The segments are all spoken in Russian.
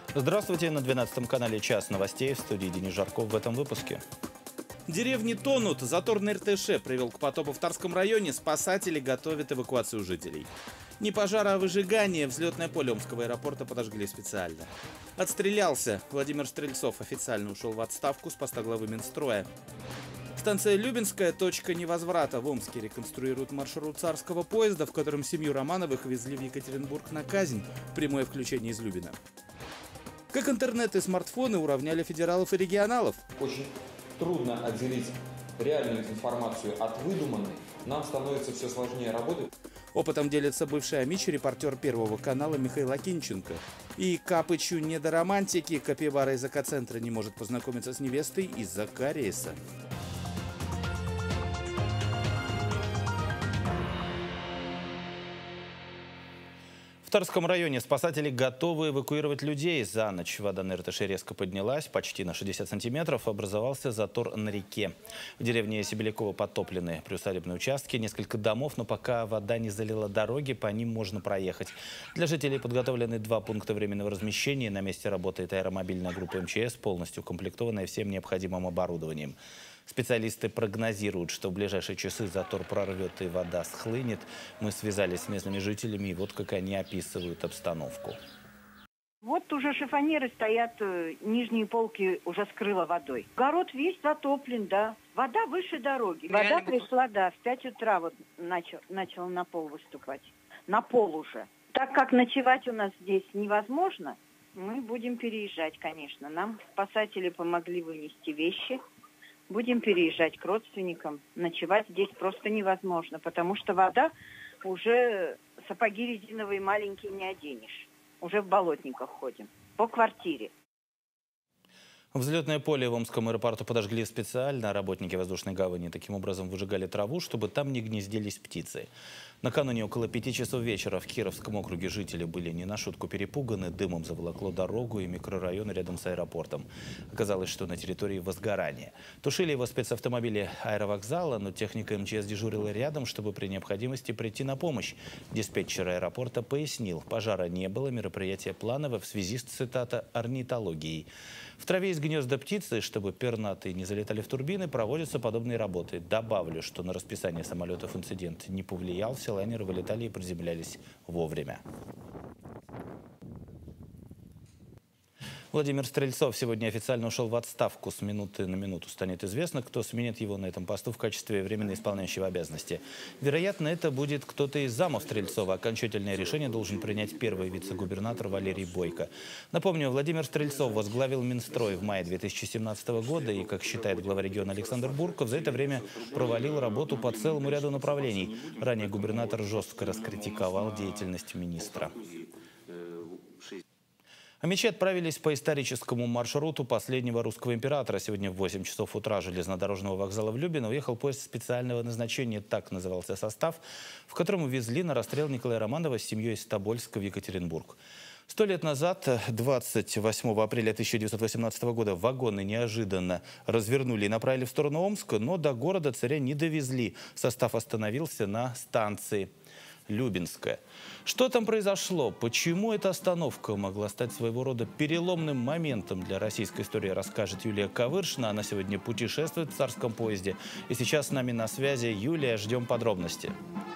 Здравствуйте, на 12-м канале «Час новостей», в студии Денис Жарков в этом выпуске. Деревни тонут, затор на РТШ привел к потопу в Тарском районе, спасатели готовят эвакуацию жителей. Не пожар, а выжигание, взлетное поле Омского аэропорта подожгли специально. Отстрелялся, Владимир Стрельцов официально ушел в отставку с поста главы Минстроя. Станция Любинская, точка невозврата в Омске, реконструирует маршрут царского поезда, в котором семью Романовых везли в Екатеринбург на казнь, прямое включение из Любина. Как интернет и смартфоны уравняли федералов и регионалов? Очень трудно отделить реальную информацию от выдуманной. Нам становится все сложнее работать. Опытом делится бывший Амичи, репортер Первого канала Михаил Акинченко. И Капычу не до романтики, капибара из экоцентра не может познакомиться с невестой из-за кариеса. В Тарском районе спасатели готовы эвакуировать людей. За ночь вода на РТШ резко поднялась, почти на 60 сантиметров, образовался затор на реке. В деревне Себелякова потоплены приусадебные участки, несколько домов, но пока вода не залила дороги, по ним можно проехать. Для жителей подготовлены 2 пункта временного размещения. На месте работает аэромобильная группа МЧС, полностью укомплектованная всем необходимым оборудованием. Специалисты прогнозируют, что в ближайшие часы затор прорвет и вода схлынет. Мы связались с местными жителями, и вот как они описывают обстановку. Вот уже шифонеры стоят, нижние полки уже скрыло водой. Огород весь затоплен, да. Вода выше дороги. Вода пришла, да, в 5 утра вот начала на пол выступать. На пол уже. Так как ночевать у нас здесь невозможно, мы будем переезжать, конечно. Нам спасатели помогли вынести вещи. Будем переезжать к родственникам. Ночевать здесь просто невозможно, потому что вода уже сапоги резиновые маленькие не оденешь. Уже в болотниках ходим. По квартире. Взлетное поле в Омском аэропорту подожгли специально. Работники воздушной гавани таким образом выжигали траву, чтобы там не гнездились птицы. Накануне около 5 часов вечера в Кировском округе жители были не на шутку перепуганы. Дымом заволокло дорогу и микрорайон рядом с аэропортом. Оказалось, что на территории возгорание. Тушили его спецавтомобили аэровокзала, но техника МЧС дежурила рядом, чтобы при необходимости прийти на помощь. Диспетчер аэропорта пояснил, пожара не было, мероприятие плановое в связи с, цитата, орнитологией. В траве из гнезда птицы, чтобы пернатые не залетали в турбины, проводятся подобные работы. Добавлю, что на расписание самолетов инцидент не повлиял, все лайнеры вылетали и приземлялись вовремя. Владимир Стрельцов сегодня официально ушел в отставку. С минуты на минуту станет известно, кто сменит его на этом посту в качестве временно исполняющего обязанности. Вероятно, это будет кто-то из замов Стрельцова. Окончательное решение должен принять первый вице-губернатор Валерий Бойко. Напомню, Владимир Стрельцов возглавил Минстрой в мае 2017 года и, как считает глава региона Александр Бурков, за это время провалил работу по целому ряду направлений. Ранее губернатор жестко раскритиковал деятельность министра. Амичи отправились по историческому маршруту последнего русского императора. Сегодня в 8 часов утра железнодорожного вокзала в Любино уехал поезд специального назначения, так назывался состав, в котором увезли на расстрел Николая Романова с семьей из Тобольска в Екатеринбург. 100 лет назад, 28 апреля 1918 года, вагоны неожиданно развернули и направили в сторону Омска, но до города царя не довезли. Состав остановился на станции Любинская. Что там произошло? Почему эта остановка могла стать своего рода переломным моментом для российской истории, расскажет Юлия Ковыршина. Она сегодня путешествует в царском поезде. И сейчас с нами на связи. Юлия, ждем подробности.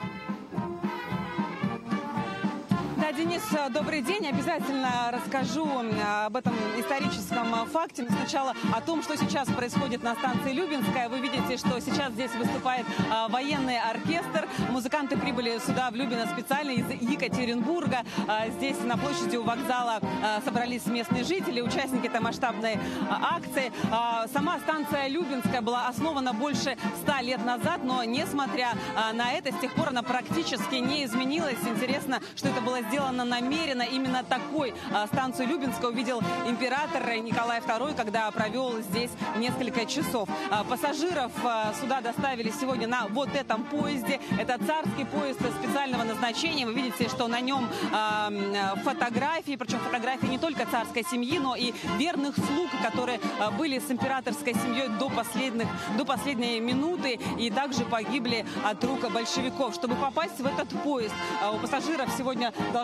Денис, добрый день. Обязательно расскажу об этом историческом факте. Но сначала о том, что сейчас происходит на станции Любинская. Вы видите, что сейчас здесь выступает военный оркестр. Музыканты прибыли сюда, в Любино, специально из Екатеринбурга. Здесь на площади у вокзала собрались местные жители, участники этой масштабной акции. Сама станция Любинская была основана больше 100 лет назад, но несмотря на это, с тех пор она практически не изменилась. Интересно, что это было сделано намеренно. Именно такой станцию Любинская увидел император Николай II, когда провел здесь несколько часов. Пассажиров сюда доставили сегодня на вот этом поезде. Это царский поезд специального назначения. Вы видите, что на нем фотографии, причем фотографии не только царской семьи, но и верных слуг, которые были с императорской семьей до последней минуты и также погибли от рук большевиков. Чтобы попасть в этот поезд, у пассажиров сегодня должны были быть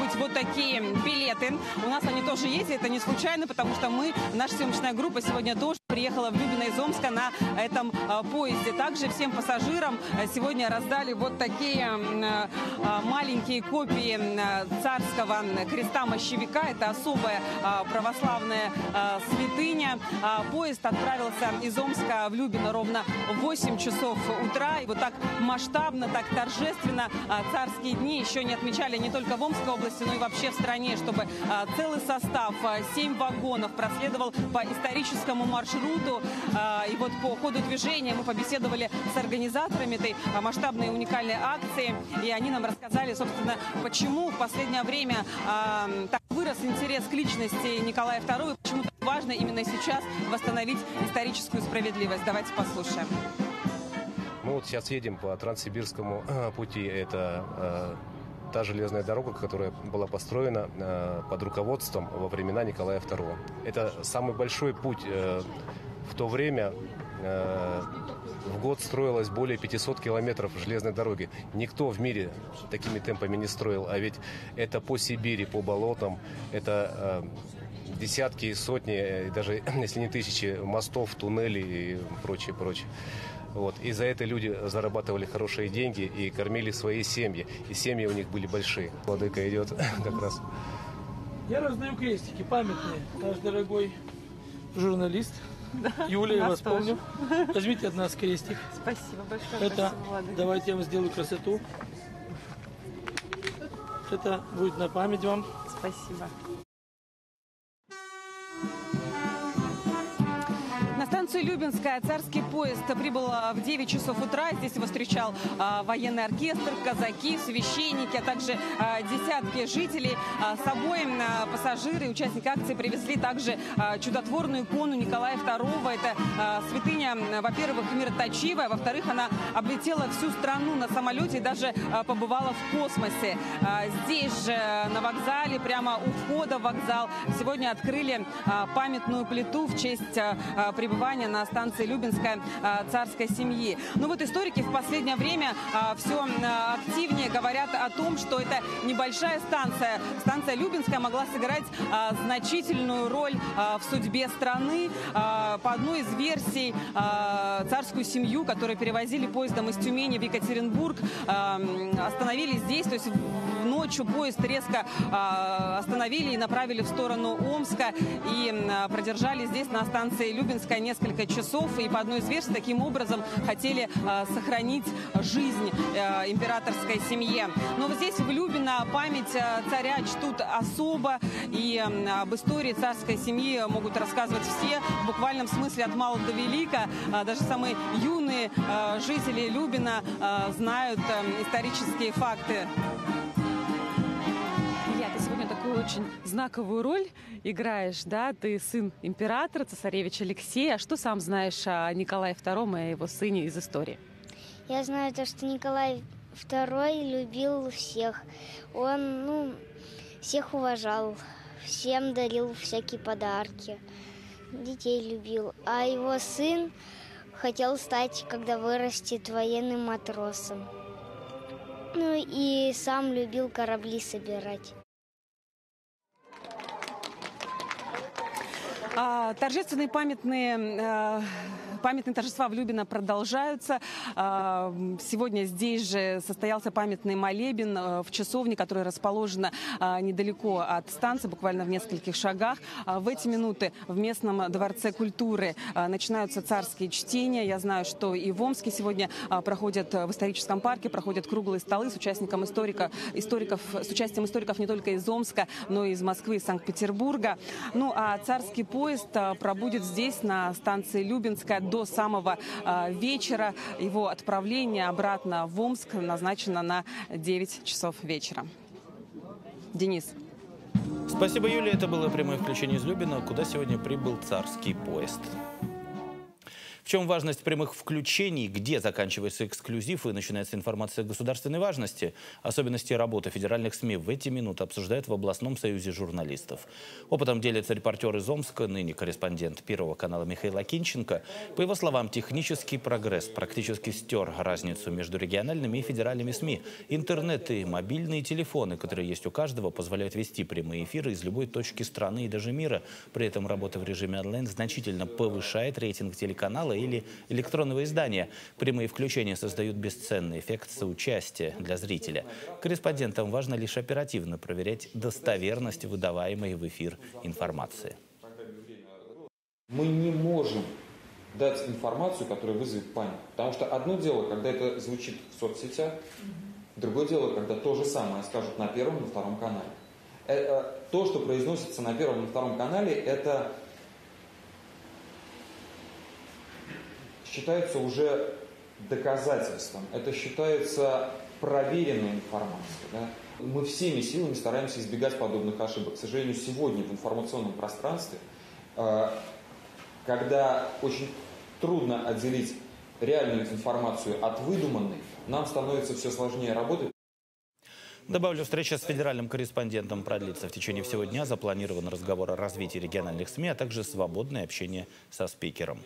быть вот такие билеты. У нас они тоже есть, и это не случайно, потому что наша съемочная группа сегодня тоже приехала в Любино из Омска на этом поезде. Также всем пассажирам сегодня раздали вот такие маленькие копии царского креста-мощевика. Это особая православная святыня. Поезд отправился из Омска в Любино ровно в 8 часов утра. И вот так масштабно, так торжественно царские дни еще не отмечали не только в Омской области, но и вообще в стране, чтобы целый состав, 7 вагонов, проследовал по историческому маршруту. И вот по ходу движения мы побеседовали с организаторами этой масштабной и уникальной акции. И они нам рассказали, собственно, почему в последнее время так вырос интерес к личности Николая II, и почему так важно именно сейчас восстановить историческую справедливость. Давайте послушаем. Мы вот сейчас едем по Транссибирскому пути. Это та железная дорога, которая была построена под руководством во времена Николая II. Это самый большой путь. В то время в год строилось более 500 километров железной дороги. Никто в мире такими темпами не строил. А ведь это по Сибири, по болотам. Это десятки и сотни, даже если не тысячи мостов, туннелей и прочее. Вот. И за это люди зарабатывали хорошие деньги и кормили свои семьи. И семьи у них были большие. Владыка идет как раз. Я раздаю крестики памятные. Наш дорогой журналист. Юлия, я вас помню. Возьмите от нас крестик. Спасибо большое. Это, давайте я вам сделаю красоту. Это будет на память вам. Спасибо. На станцию Любинская царский поезд прибыл в 9 часов утра. Здесь его встречал военный оркестр, казаки, священники, а также десятки жителей. С собой пассажиры и участники акции привезли также чудотворную икону Николая II. Это святыня, во-первых, мироточивая, во-вторых, она облетела всю страну на самолете и даже побывала в космосе. Здесь же, на вокзале, прямо у входа в вокзал, сегодня открыли памятную плиту в честь пребывания на станции Любинская царской семьи. Ну вот историки в последнее время все активнее говорят о том, что это небольшая станция. Станция Любинская могла сыграть значительную роль в судьбе страны. По одной из версий, царскую семью, которую перевозили поездом из Тюмени в Екатеринбург, остановили здесь, то есть ночью поезд резко остановили и направили в сторону Омска и продержали здесь на станции Любинская несколько часов. И по одной из версий таким образом хотели сохранить жизнь императорской семье. Но вот здесь в Любино память царя чтут особо. И об истории царской семьи могут рассказывать все, в буквальном смысле от мала до велика. Даже самые юные жители Любино знают исторические факты. Такую очень знаковую роль играешь, да? Ты сын императора, цесаревича Алексея. А что сам знаешь о Николае II и его сыне из истории? Я знаю то, что Николай II любил всех. Он, всех уважал, всем дарил всякие подарки, детей любил. А его сын хотел стать, когда вырастет, военным матросом. Ну и сам любил корабли собирать. Торжественные памятные торжества в Любино продолжаются. Сегодня здесь же состоялся памятный молебен в часовне, которая расположена недалеко от станции, буквально в нескольких шагах. В эти минуты в местном дворце культуры начинаются царские чтения. Я знаю, что и в Омске сегодня проходят, в историческом парке проходят круглые столы с участием историков не только из Омска, но и из Москвы и Санкт-Петербурга. Ну а царский поезд пробудет здесь, на станции Любинская, до самого вечера. Его отправление обратно в Омск назначено на 9 часов вечера. Денис. Спасибо, Юлия. Это было прямое включение из Любино, куда сегодня прибыл царский поезд. В чем важность прямых включений, где заканчивается эксклюзив и начинается информация государственной важности, особенности работы федеральных СМИ в эти минуты обсуждают в областном союзе журналистов. Опытом делится репортер из Омска, ныне корреспондент Первого канала Михаил Акинченко. По его словам, технический прогресс практически стер разницу между региональными и федеральными СМИ. Интернет и мобильные телефоны, которые есть у каждого, позволяют вести прямые эфиры из любой точки страны и даже мира. При этом работа в режиме онлайн значительно повышает рейтинг телеканала или электронного издания. Прямые включения создают бесценный эффект соучастия для зрителя. Корреспондентам важно лишь оперативно проверять достоверность выдаваемой в эфир информации. Мы не можем дать информацию, которая вызовет панику. Потому что одно дело, когда это звучит в соцсетях, другое дело, когда то же самое скажут на Первом и на Втором канале. То, что произносится на Первом и на Втором канале, это считается уже доказательством, это считается проверенной информацией. Да? Мы всеми силами стараемся избегать подобных ошибок. К сожалению, сегодня в информационном пространстве, когда очень трудно отделить реальную информацию от выдуманной, нам становится все сложнее работать. Добавлю, встреча с федеральным корреспондентом продлится в течение всего дня. Запланирован разговор о развитии региональных СМИ, а также свободное общение со спикером.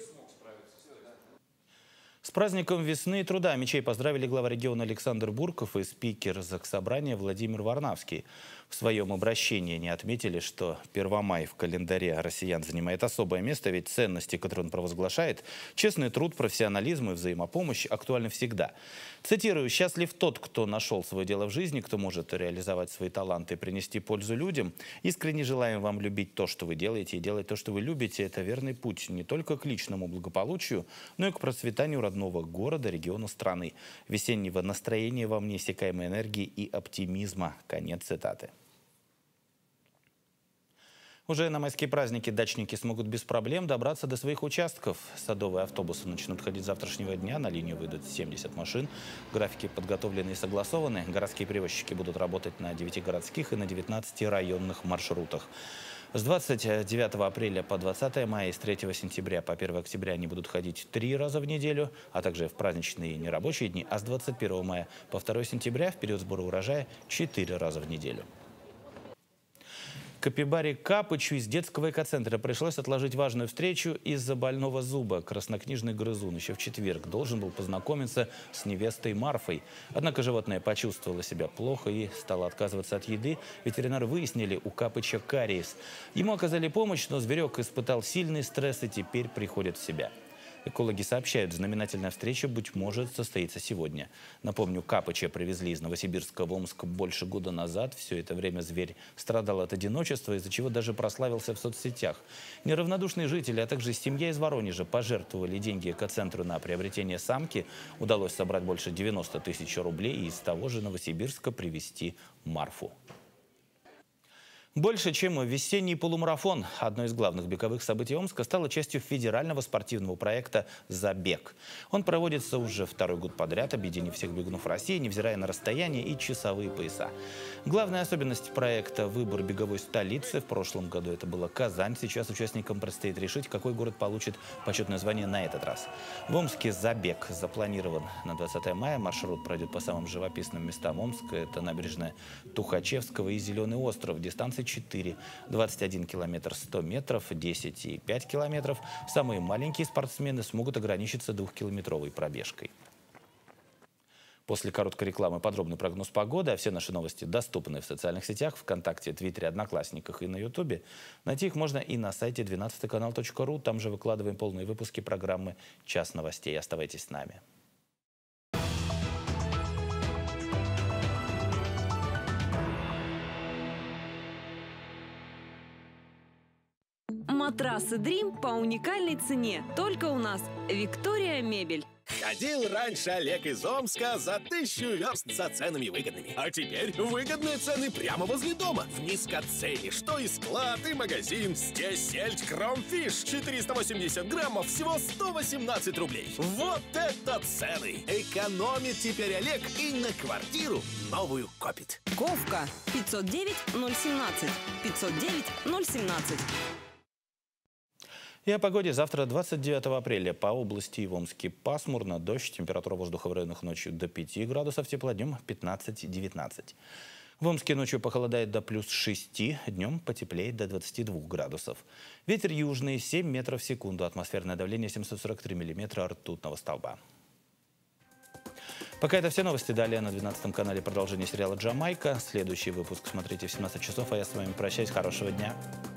С праздником весны и труда мечей поздравили глава региона Александр Бурков и спикер Заксобрания Владимир Варнавский. В своем обращении они отметили, что Первомай в календаре россиян занимает особое место, ведь ценности, которые он провозглашает, честный труд, профессионализм и взаимопомощь актуальны всегда. Цитирую: «Счастлив тот, кто нашел свое дело в жизни, кто может реализовать свои таланты и принести пользу людям. Искренне желаем вам любить то, что вы делаете, и делать то, что вы любите. Это верный путь не только к личному благополучию, но и к процветанию родного города, региона, страны. Весеннего настроения вам, неиссякаемой энергии и оптимизма». Конец цитаты. Уже на майские праздники дачники смогут без проблем добраться до своих участков. Садовые автобусы начнут ходить с завтрашнего дня. На линию выйдут 70 машин. Графики подготовлены и согласованы. Городские перевозчики будут работать на 9 городских и на 19 районных маршрутах. С 29 апреля по 20 мая и с 3 сентября по 1 октября они будут ходить 3 раза в неделю, а также в праздничные и нерабочие дни. А с 21 мая по 2 сентября в период сбора урожая 4 раза в неделю. Капибаре Капычу из детского экоцентра пришлось отложить важную встречу из-за больного зуба. Краснокнижный грызун еще в четверг должен был познакомиться с невестой Марфой. Однако животное почувствовало себя плохо и стало отказываться от еды. Ветеринары выяснили, у Капыча кариес. Ему оказали помощь, но зверек испытал сильный стресс и теперь приходит в себя. Экологи сообщают, знаменательная встреча, быть может, состоится сегодня. Напомню, Капыча привезли из Новосибирска в Омск больше года назад. Все это время зверь страдал от одиночества, из-за чего даже прославился в соцсетях. Неравнодушные жители, а также семья из Воронежа пожертвовали деньги экоцентру на приобретение самки. Удалось собрать больше 90 тысяч рублей и из того же Новосибирска привезти Марфу. Больше, чем весенний полумарафон. Одно из главных беговых событий Омска стало частью федерального спортивного проекта «Забег». Он проводится уже второй год подряд, объединив всех бегунов России, невзирая на расстояние и часовые пояса. Главная особенность проекта – выбор беговой столицы. В прошлом году это была Казань. Сейчас участникам предстоит решить, какой город получит почетное звание на этот раз. В Омске «Забег» запланирован на 20 мая. Маршрут пройдет по самым живописным местам Омска. Это набережная Тухачевского и Зеленый остров. Дистанция 4, 21 километр 100 метров, 10 и 5 километров. Самые маленькие спортсмены смогут ограничиться 2-километровой пробежкой. После короткой рекламы подробный прогноз погоды, а все наши новости доступны в социальных сетях, ВКонтакте, Твиттере, Одноклассниках и на Ютубе. Найти их можно и на сайте 12kanal.ru. Там же выкладываем полные выпуски программы «Час новостей». Оставайтесь с нами. Матрасы Dream по уникальной цене. Только у нас. Виктория Мебель. Ходил раньше Олег из Омска за 1000 верст за ценами выгодными. А теперь выгодные цены прямо возле дома. В низкоцене, что и склад, и магазин. Здесь сельдь Кромфиш. 480 граммов, всего 118 рублей. Вот это цены! Экономит теперь Олег и на квартиру новую копит. Ковка 509 017. 509 017. И о погоде. Завтра, 29 апреля, по области и в Омске пасмурно, дождь, температура воздуха в районах ночью до 5 градусов тепла, днем 15-19. В Омске ночью похолодает до плюс 6, днем потеплеет до 22 градусов. Ветер южный 7 метров в секунду, атмосферное давление 743 миллиметра ртутного столба. Пока это все новости. Далее на 12 канале продолжение сериала «Джамайка». Следующий выпуск смотрите в 17 часов, а я с вами прощаюсь. Хорошего дня.